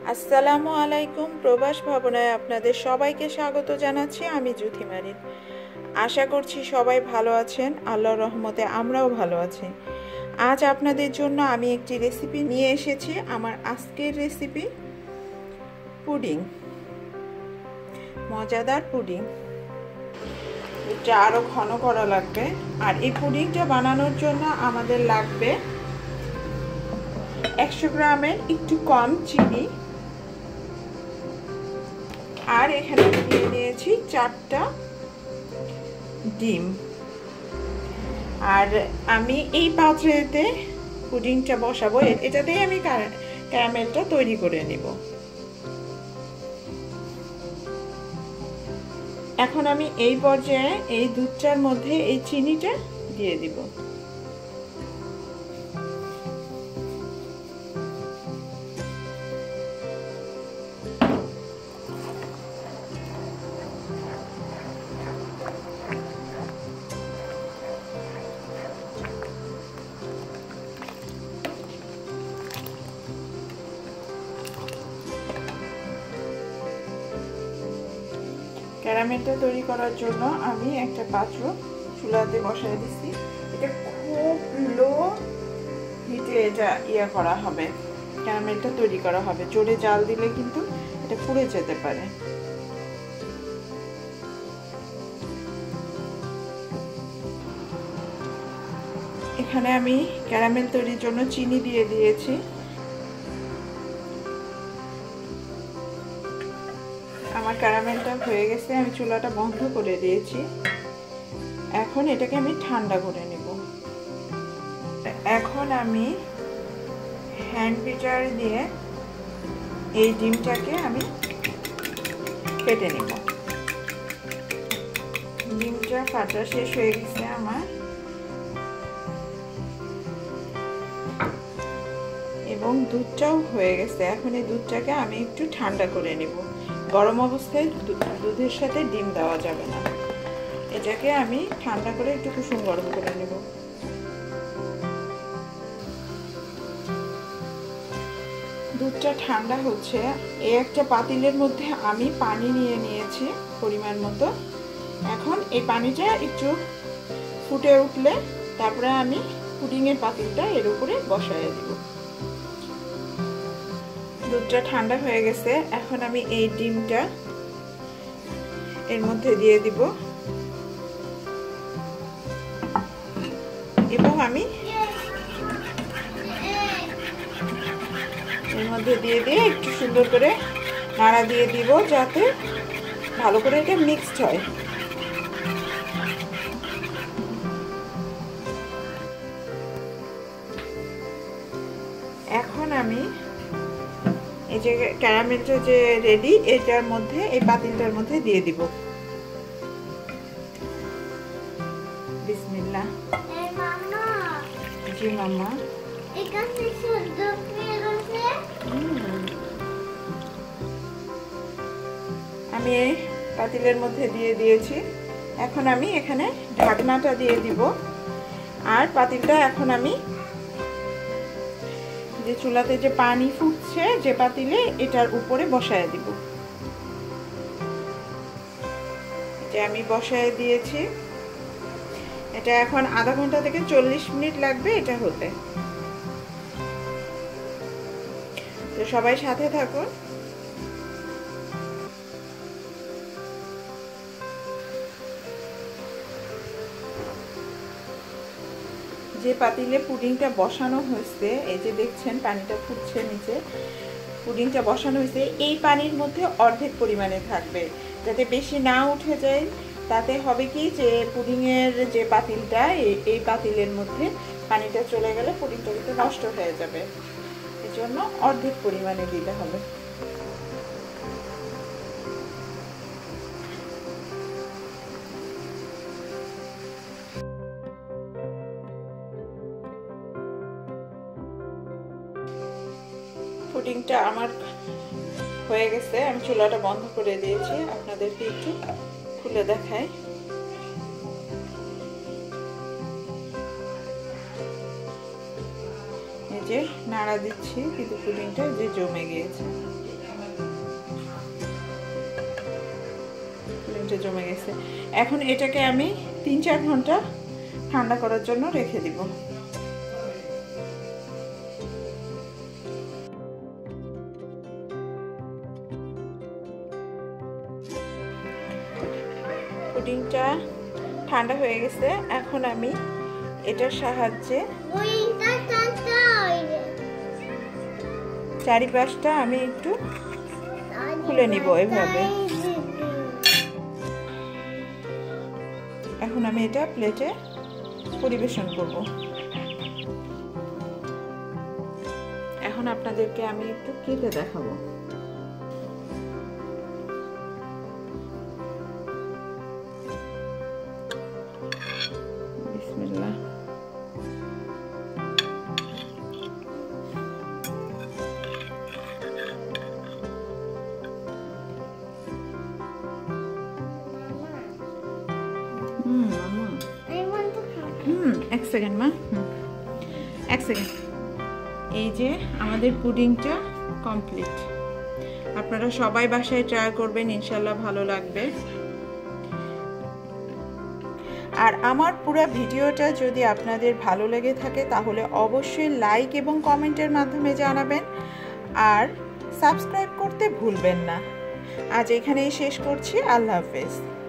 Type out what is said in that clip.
আসসালামু আলাইকুম। প্রবাস ভবনায় আপনাদের সবাইকে স্বাগত জানাচ্ছি। আমি জুথি মারিন। আশা করছি সবাই ভালো আছেন। আল্লাহর রহমতে আমরাও ভালো আছি। আজ আপনাদের জন্য আমি একটি রেসিপি নিয়ে এসেছি। আমার আজকের রেসিপি পুডিং, মজাদার পুডিং। এটা আরও ঘন করা লাগবে। আর এই পুডিংটা বানানোর জন্য আমাদের লাগবে 100 গ্রামের একটু কম চিনি, আর এখানে দিয়ে নিয়েছি 4টা ডিম। আর আমি এই পাত্রেতে পুডিংটা বসাবো, এটাতেই আমি ক্যারামেলটা তৈরি করে নিব। এখন আমি এই পর্যায়ে এই দুধটার মধ্যে এই চিনিটা দিয়ে দিব। ক্যারামেলটা তৈরি করার জন্য আমি একটা পাত্র চুলাতে বসাই দিচ্ছি। এটা খুব লো হিটে এটা করা হবে, ক্যারামেলটা তৈরি করা হবে। জোরে জাল দিলে কিন্তু এটা পুড়ে যেতে পারে। এখানে আমি ক্যারামেল তৈরির জন্য চিনি দিয়ে দিয়েছি। আমার ক্যারামেলটা হয়ে গেছে, আমি চুলাটা বন্ধ করে দিয়েছি। এখন এটাকে আমি ঠান্ডা করে নেব। এখন আমি হ্যান্ড বিটার দিয়ে এই ডিমটাকে আমি কেটে নেব। ডিমটা কাটা শেষ হয়ে গেছে আমার, এবং দুধটাও হয়ে গেছে। এখন এই দুধটাকে আমি একটু ঠান্ডা করে নেব। গরম অবস্থায় দুধের সাথে ডিম দেওয়া যাবে না। এটাকে আমি ঠান্ডা করে একটু কুসুম গরম করে নেব। দুধটা ঠান্ডা হচ্ছে। এই একটা পাতিলের মধ্যে আমি পানি নিয়ে নিয়েছি পরিমাণ মতো। এখন এই পানিটা একটু ফুটে উঠলে তারপরে আমি পুডিংয়ের পাতিলটা এর উপরে বসায় দিব। দুধটা ঠান্ডা হয়ে গেছে। এখন আমি এই ডিমটা এর মধ্যে দিয়ে দিব, এবং আমি এর মধ্যে দিয়ে একটু সুন্দর করে নাড়া দিয়ে দিব, যাতে ভালো করে এটা মিক্সড হয়। এখন আমি এই যে ক্যারামেলটা যে রেডি, এটার মধ্যে এই পাতিলটার মধ্যে দিয়ে দিব। বিসমিল্লাহ। জি মাম্মা। আমি এই পাতিলের মধ্যে দিয়ে দিয়েছি। এখন আমি এখানে ঢাকনাটা দিয়ে দিব। আর পাতিলটা এখন আমি যে চুলাতে যে পানি ফুটছে যে পাতিলে, এটার উপরে বসায় দিব। এটা আমি বসায় দিয়েছি। এটা এখন আধা ঘন্টা থেকে 40 মিনিট লাগবে এটা হতে। তো সবাই সাথে থাকুন। যে পাতিলে পুডিংটা বসানো হয়েছে, এই যে দেখছেন পানিটা ফুটছে নিচে, পুডিংটা বসানো হয়েছে, এই পানির মধ্যে অর্ধেক পরিমাণে থাকবে, যাতে বেশি না উঠে যায়। তাতে হবে কি, যে পুডিংয়ের যে পাতিলটা, এই পাতিলের মধ্যে পানিটা চলে গেলে পুডিংটা কিন্তু নষ্ট হয়ে যাবে। এই জন্য অর্ধেক পরিমাণে দিতে হবে। পুডিংটা আমার হয়ে গেছে। আমি চুলাটা বন্ধ করে দিয়েছি। আপনাদেরকে একটু খুলে দেখাই। এই যে নাড়া দিচ্ছি, কিন্তু পুডিংটা যে জমে গিয়েছে। জমে গেছে। এখন এটাকে আমি 3-4 ঘন্টা ঠান্ডা করার জন্য রেখে দিব। পুডিংটা ঠান্ডা হয়ে গেছে। এখন আমি এটার সাহায্যে চারিপাশটা আমি একটু খুলে নিব এভাবে। এখন আমি এটা প্লেটে পরিবেশন করব। এখন আপনাদেরকে আমি একটু কেটে দেখাবো। বিসমিল্লাহ। এক সেকেন্ড মা, এক সেকেন্ড। এই যে আমাদের পুডিংটা কমপ্লিট। আপনারা সবাই বাসায় ট্রাই করবেন, ইনশাল্লাহ ভালো লাগবে। আর আমার পুরো ভিডিওটা যদি আপনাদের ভালো লেগে থাকে তাহলে অবশ্যই লাইক এবং কমেন্টের মাধ্যমে জানাবেন, আর সাবস্ক্রাইব করতে ভুলবেন না। আজ এখানেই শেষ করছি। আল্লাহ হাফেজ।